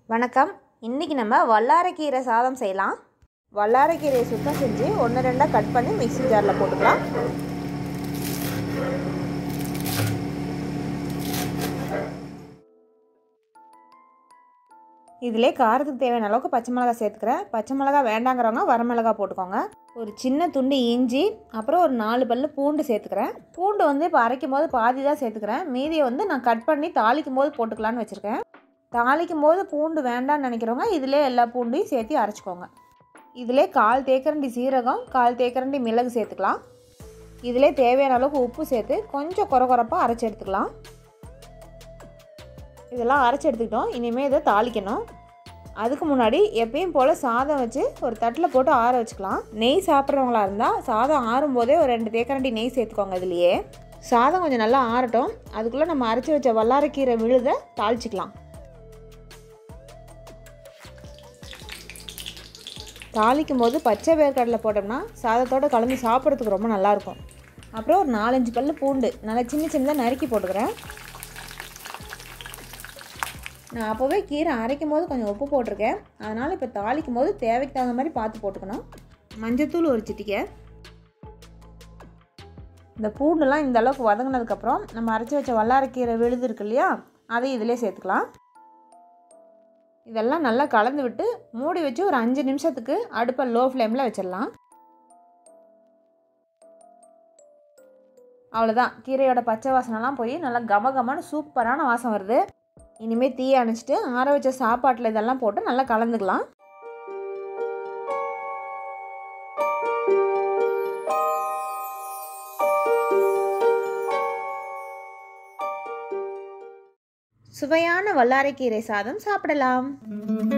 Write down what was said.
வணக்கம். இன்றைக்கி நம்ம வல்லாரைக்கீரை சாதம் செய்யலாம். வல்லாரைக்கீரையை சுத்தம் செஞ்சு 1-2 கட் பண்ணி மிக்ஸி ஜாரில் போட்டுக்கலாம். இதிலே காரத்துக்கு தேவையான அளவுக்கு பச்சை மிளகாய் சேர்த்துக்கிறேன். பச்சை மிளகாய் வேண்டாங்கிறவங்க வரமிளகாய் போட்டுக்கோங்க. ஒரு சின்ன துண்டு இஞ்சி, அப்புறம் ஒரு 4 பல்லு பூண்டு சேர்த்துக்கிறேன். பூண்டு இப்போ அரைக்கும் போது பாதி தான் சேர்த்துக்கிறேன். மீதியை நான் கட் பண்ணி தாளிக்கும் போது போட்டுக்கலான்னு வச்சுருக்கேன். தாளிக்கும் போது பூண்டு வேண்டான்னு நினைக்கிறவங்க இதிலே எல்லா பூண்டையும் சேர்த்து அரைச்சிக்கோங்க. இதிலே 1/4 தேக்கரண்டி சீரகம், 1/4 தேக்கரண்டி மிளகு சேர்த்துக்கலாம். இதிலே தேவையான அளவுக்கு உப்பு சேர்த்து கொஞ்சம் கொரகொரப்பாக அரைச்சி எடுத்துக்கலாம். இதெல்லாம் அரைச்சி எடுத்துக்கிட்டோம். இனிமேல் இதை தாளிக்கணும். அதுக்கு முன்னாடி எப்பயும் போல் சாதம் வச்சு ஒரு தட்டில் போட்டு ஆற வச்சுக்கலாம். நெய் சாப்பிட்றவங்களா இருந்தால் சாதம் ஆறும்போதே ஒரு 2 தேக்கரண்டி நெய் சேர்த்துக்கோங்க. இதுலேயே சாதம் கொஞ்சம் நல்லா ஆறட்டும். அதுக்குள்ளே நம்ம அரைச்சி வச்ச வல்லாரைக்கீரை விழுதை தாளிச்சிக்கலாம். தாளிக்கும் போது பச்சை வேர்க்கடலை போட்டோம்னா சாதத்தோடு கலந்து சாப்பிட்றதுக்கு ரொம்ப நல்லாயிருக்கும். அப்புறம் ஒரு 4-5 பல்லு பூண்டு நல்லா சின்னதாக நறுக்கி போட்டுக்கிறேன். நான் அப்போவே கீரை அரைக்கும் போது கொஞ்சம் உப்பு போட்டிருக்கேன். அதனால் இப்போ தாளிக்கும் போது தேவைக்கு தகுந்த மாதிரி பார்த்து போட்டுக்கணும். மஞ்சத்தூள் ஒரு சிட்டிக்கை. இந்த பூண்டுலாம் இந்த அளவுக்கு வதங்கினதுக்கப்புறம் நம்ம அரைச்சி வச்ச வல்லாரைக்கீரை விழுது இருக்கு இல்லையா, அதை இதிலே சேர்த்துக்கலாம். இதெல்லாம் நல்லா கலந்து விட்டு மூடி வச்சு ஒரு 5 நிமிஷத்துக்கு அடுப்பை லோ ஃப்ளேமில் வச்சிடலாம். அவ்வளோதான், கீரையோட பச்சை வாசனைலாம் போய் நல்லா கமகமான சூப்பரான வாசம் வருது. இனிமேல் தீயை அணைச்சிட்டு ஆற வச்ச சாப்பாட்டில் இதெல்லாம் போட்டு நல்லா கலந்துக்கலாம். சுவையான வல்லாரைக்கீரை சாதம் சாப்பிடலாம்.